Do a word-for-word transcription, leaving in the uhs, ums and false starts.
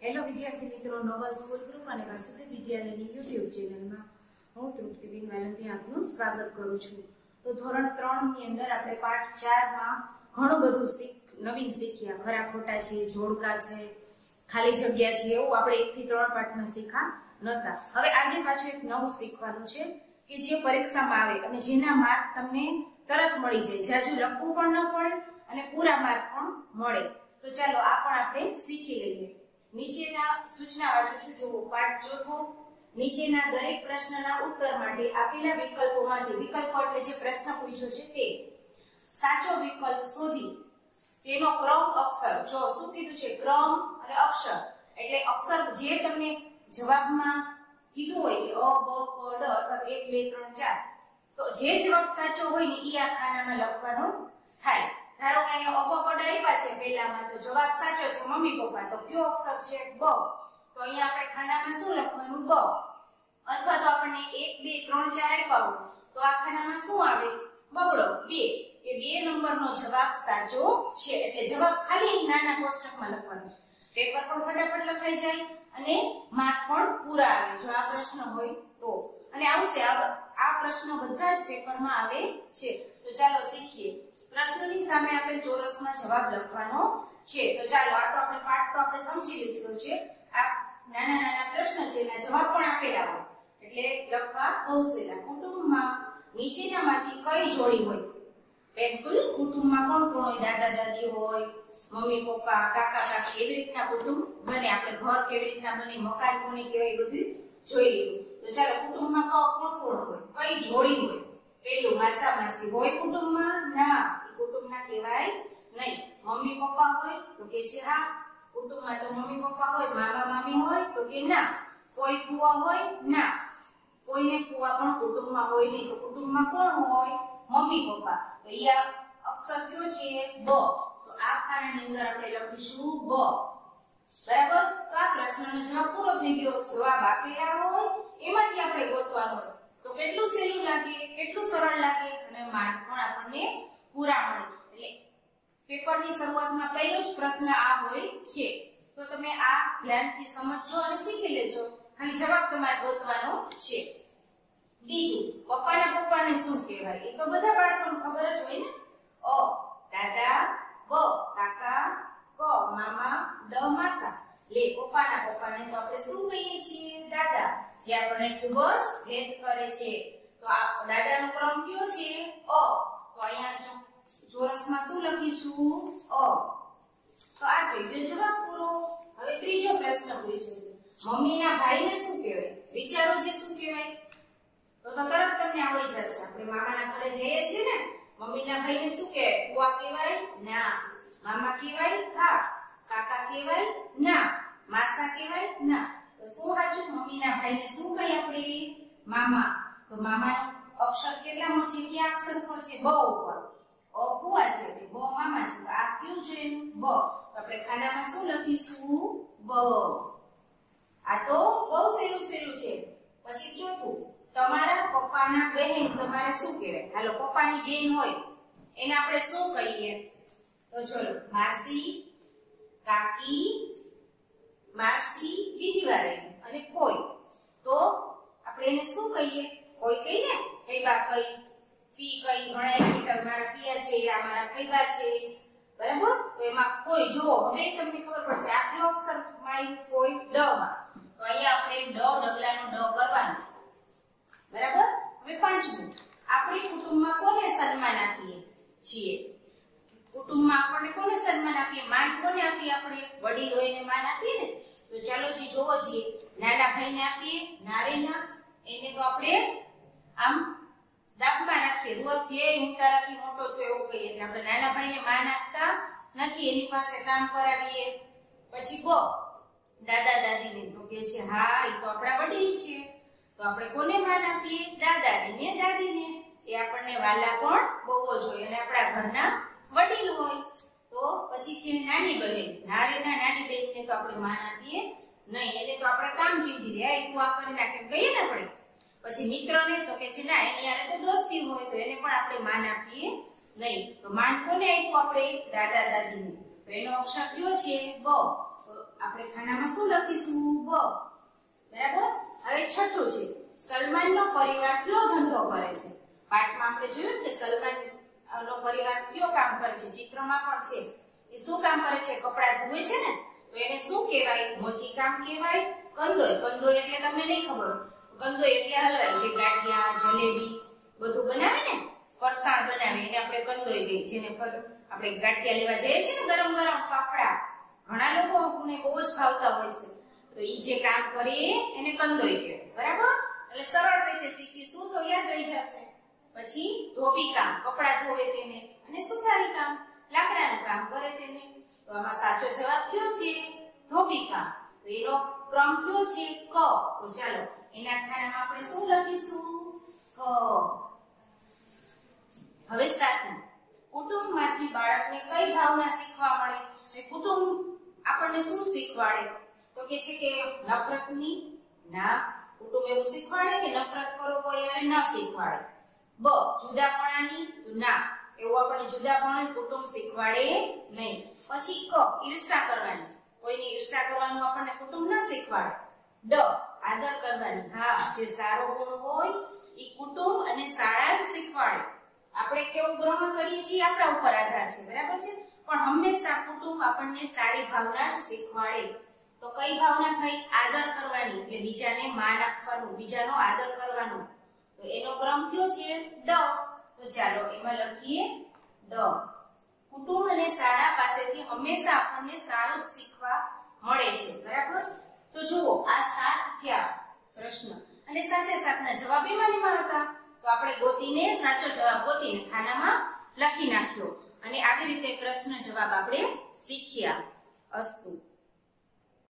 Hello વિદ્યાર્થી મિત્રો, Nobel school group અને વાસુદેવ વિદ્યાલયની યુટ્યુબ ચેનલમાં હું તૃપ્તિબેન વાલંબી આપનું સ્વાગત કરું છું। તો ધોરણ ત્રણ ની અંદર આપણે પાઠ ચાર માં ઘણું બધું શીખ નવીન શીખ્યા। ખરા ખોટા છે, જોડકા છે, ખાલી જગ્યા છે, એવું આપણે એક થી ત્રણ પાઠમાં શીખા નતા। હવે આજે પાછું એક નવું શીખવાનું છે કે જે પરીક્ષામાં આવે અને જેના માર્ક તમને તરત મળી જાય, જાજુ લખવું પણ ન પડે અને પૂરા માર્ક પણ મળે। તો ચાલો આ પણ આપણે શીખી લઈએ। નીચેના સૂચના વાંચું છું, જુઓ। પાઠ ચોથો। નીચેના દરેક પ્રશ્નના ઉત્તર માટે આપેલા વિકલ્પોમાંથી, વિકલ્પો એટલે જે પ્રશ્ન પૂછ્યો છે તે, સાચો વિકલ્પ શોધી તેનો ક્રમ અક્ષર, જો શું કીધું છે, ક્રમ અને અક્ષર એટલે અક્ષર જે તમને જવાબમાં કીધું હોય કે અ બ ક ડ અથવા એક બે ત્રણ ચાર, તો જે જવાબ સાચો હોય ને ઈ આ ખાનામાં લખવાનો થાય। ધારો કે અહીંયા અબકડ આપ્યા છે પહેલામાં, તો જવાબ સાચો છે મમ્મી પપ્પા, તો કયો અક્ષર છે બ, તો અહીંયા આપણે ખાનામાં શું લખવાનું બ। અથવા તો આપણને એક બે ત્રણ ચાર આપ્યા હોય તો આ ખાનામાં શું આવે બગડો બે, કે બે નંબરનો જવાબ સાચો છે। એટલે જવાબ ખાલી નાના કોષ્ટકમાં લખવાનો છે, પેપર પણ ફટાફટ લખાઈ જાય અને માર્ક પણ પૂરા આવે જો આ પ્રશ્ન હોય તો, અને આવશે આ પ્રશ્નો બધા જ પેપરમાં આવે છે। તો ચાલો શીખીએ। પ્રશ્નની સામે આપેલ ચોરસમાં જવાબ લખવાનો છે। તો ચાલો આ તો આપણે પાઠ તો આપણે સમજી લીધો છે, આ નાના નાના પ્રશ્ન છે એના જવાબ પણ આપેલા હોય એટલે લખવા બહુ સહેલા। કુટુંબમાં નીચેનામાંથી કઈ જોડી હોય? બિલકુલ, કુટુંબમાં કોણ કોણ હોય? દાદા દાદી હોય, મમ્મી પપ્પા, કાકા કાકી, એવી રીતના કુટુંબ બને। આપણે ઘર કેવી રીતના બને, મકાન કોને કહેવાય, બધું જોઈ લીધું। તો ચાલો કુટુંબમાં કોણ કોણ હોય, કઈ જોડી હોય? પેલું માસા માસી હોય કુટુંબમાં? ના, એ કુટુંબના કહેવાય નહીં। મમ્મી પપ્પા હોય તો કે છે હા, કુટુંબમાં તો મમ્મી પપ્પા હોય। મામા મામી હોય તો કે ના। ફોઈ ફુવા હોય? ના, ફોઈ ને ફુવા પણ કુટુંબમાં હોય નહીં। તો કુટુંબમાં કોણ હોય? Mummy papa. તો ઈ આ અક્ષર કયો છે બ, તો આ ખાનાની અંદર આપણે લખીશું બ, બરાબર। તો આ પ્રશ્નનો જવાબ પૂરો થઈ ગયો। જવાબ આપેલા હોય એમાંથી આપણે ગોતવાનો હોય તો કેટલું સહેલું લાગે, કેટલું સરળ લાગે અને માર્ક પણ આપણને પૂરા મળે। એટલે પેપરની શરૂઆતમાં પહેલો જ પ્રશ્ન આ હોય છે, તો તમે આ ધ્યાનથી સમજજો અને શીખી લેજો। ખાલી જવાબ તમારે ગોતવાનો છે। બીજું, પપ્પાના પપ્પાને શું કહેવાય? એ તો બધા બાળકોને ખબર જ હોય ને। અ દાદા, બ કાકા, ક મામા, ડ માસા। લે પપ્પાના પપ્પાને તો આપણે શું કહીએ છીએ? દાદા, જે આપણને ખૂબ જ ભેદ કરે છે। તો આ દાદાનો ક્રમ કયો છે? અ, તો અહીંયા ચોરસમાં શું લખીશું? અ। તો આ થઈ ગયો જવાબ પૂરો। હવે ત્રીજો પ્રશ્ન પૂછ્યો છે, મમ્મીના ભાઈને શું કહેવાય? વિચારો જે શું કહેવાય? તો તો તરત તમને આવડી જશે। આપણે મામાના ઘરે જઈએ છીએ ને, મમ્મીના ભાઈને શું કહેવાય? બુઆ કહેવાય? ના। મામા કહેવાય? હા। કાકા કહેવાય? ના। માસા કહેવાય? ના। તો શું સાચું? મમ્મીના ભાઈને શું કહીએ આપણે? મામા। તો મામાનો અક્ષર કેટલામાં છે? કયા અક્ષર પર છે? બ ઉપર। અ બુઆ છે, બ મામા છે, તો આ કયું છે? બ। તો આપણે ખાનામાં શું લખીશું? બ। આ તો બહુ સહેલું સહેલું છે। પછી ચોથું, તમારા પપ્પાના બહેન તમારે શું કહેવાય? હાલો, પપ્પાની બેન હોય એને આપણે શું કહીએ? તો ચલો, માસી, કાકી, માસી, બીજી વાર અને કોઈ, તો આપણે એને શું કહીએ? કોઈ કહીએ ને, કઈ બા કઈ, ફી કઈ, ઘણા કે તમારા ફિયા છે, આ મારા કઈ બા છે, બરાબર। તો એમાં કોઈ, જો હવે તમને ખબર પડશે આ કયો અક્ષર માય કોઈ ડ માં, તો અહીંયા આપણે ડ ડગલાનો ડ કરવાનો, બરાબર। હવે પાંચમું, આપણે કુટુંબમાં કોને સન્માન આપીએ છીએ? કુટુંબમાં આપણે કોને સન્માન આપીએ? માન કોને આપીએ? આપણે વડીલ હોય એને માન આપીએ ને। તો ચાલો જી જોવો છીએ, નાના ભાઈને આપીએ નારેના, એને તો આપણે આમ દાબમાં રાખીએ, રોજ જે હું તારાથી મોટો છું એવું કહીએ, એટલે આપણે નાના ભાઈને માન આપતા નથી, એની પાસે કામ કરાવીએ। પછી બ દાદા દાદીને, તો કે છે હા એ તો આપણા વડીલ છે, તો આપણે કોને માન આપીએ? દાદાને ને દાદીને, એ આપણને વાલા પણ બહુ જ હોય અને આપણા ઘરના વડીલ હોય। તો પછી છે નાની બહેન, નારેના નાની બહેનને તો આપણે માન આપીએ નહીં, એને તો આપણે કામ ચીંધી દે, આ તું આ કરી નાખે કહીએ ને આપણે। પછી મિત્રને તો કે છે ના એની હારે તો દોસ્તી હોય, તો એને પણ આપણે માન આપીએ નહીં। તો માન કોને આપ્યું? આપણે દાદા દાદીને, તો એનો અક્ષર કયો છે? બ। તો આપણે ખાનામાં શું લખીશું? બ. બરાબર. હવે છઠ્ઠું છે, સલમાનનો પરિવાર કયો ધંધો કરે છે? પાઠમાં આપણે જોયું કે સલમાન નો પરિવાર કયો કામ કરે છે? ચિત્રમાં પણ છે. એ શું કામ કરે છે? કપડા ધોવે છે ને, તો એને શું કહેવાય? મોચી કામ કહેવાય? કંદોય. કંદોય એટલે તમને નહીં ખબર. કંદોય એટલે હલવાઈ, જે ગાંઠિયા, જલેબી બધું બનાવે ને, ફરસાણ બનાવે એને આપણે કંદોય કહીએ. જેને પર આપણે ગાંઠિયા લેવા જઈએ છીએ ને ગરમ ગરમ ફાફડા, ઘણા લોકોને બહુ જ ભાવતા હોય છે, તો ઈ જે કામ કરે એને કંદોય કહેવાય. બરાબર. એટલે સરળ રીતે શીખીશું તો યાદ રહી જશે. પછી ધોબી કામ, કપડા ધોવે તેને, અને સુથારી કામ, લાકડાનું કામ કરે તેને. તો આમાં સાચો જવાબ કયો છે? ધોબી કામ. તો એનો ક્રમ કયો છે? ક. તો ચાલો એના ખાનામાં આપણે શું લખીશું? ક. હવે સાતમું, કુટુંબમાંથી બાળકને કઈ ભાવના શીખવા મળે? એ કુટુંબ આપણને શું શીખવાડે? તો કે છે કે નફરતની? ના. કુટુંબ એવું શીખવાડે કે નફરત કરો કોઈ અને ન શીખવાડે. બ. જુદાપણાની? તો ના, એવું આપણને જુદાપણું કુટુંબ શીખવાડે નહીં. પછી ક. ઈર્ષા કરવાની? કોઈની ઈર્ષા કરવાનું આપણને કુટુંબ ન શીખવાડે. ડ. આદર કરવાની? હા, જે સારો ગુણ હોય એ કુટુંબ અને શાળા જ શીખવાડે. આપણે કેવું ગ્રહણ કરીએ છીએ આપણા ઉપર આધાર છે. બરાબર છે. પણ હંમેશા કુટુંબ આપણને સારી ભાવના જ શીખવાડે. તો કઈ ભાવના થઈ? આદર કરવાની, એટલે બીજાને માન આપવાનું, બીજાનો આદર કરવાનો. તો એનો ક્રમ કયો છે? ડ. તો ચાલો એમાં લખીએ ડ. કુટુંબ અને શાળા પાસેથી હંમેશા આપણને સારું જ શીખવા મળે છે. બરાબર. તો જુઓ, આ સાત થયા પ્રશ્ન, અને સાથે સાથના જવાબ એમાં એમાં હતા. તો આપણે ગોતીને સાચો જવાબ ગોતીને ખાનામાં લખી નાખ્યો, અને આવી રીતે પ્રશ્ન જવાબ આપણે શીખ્યા. અસ્તુ.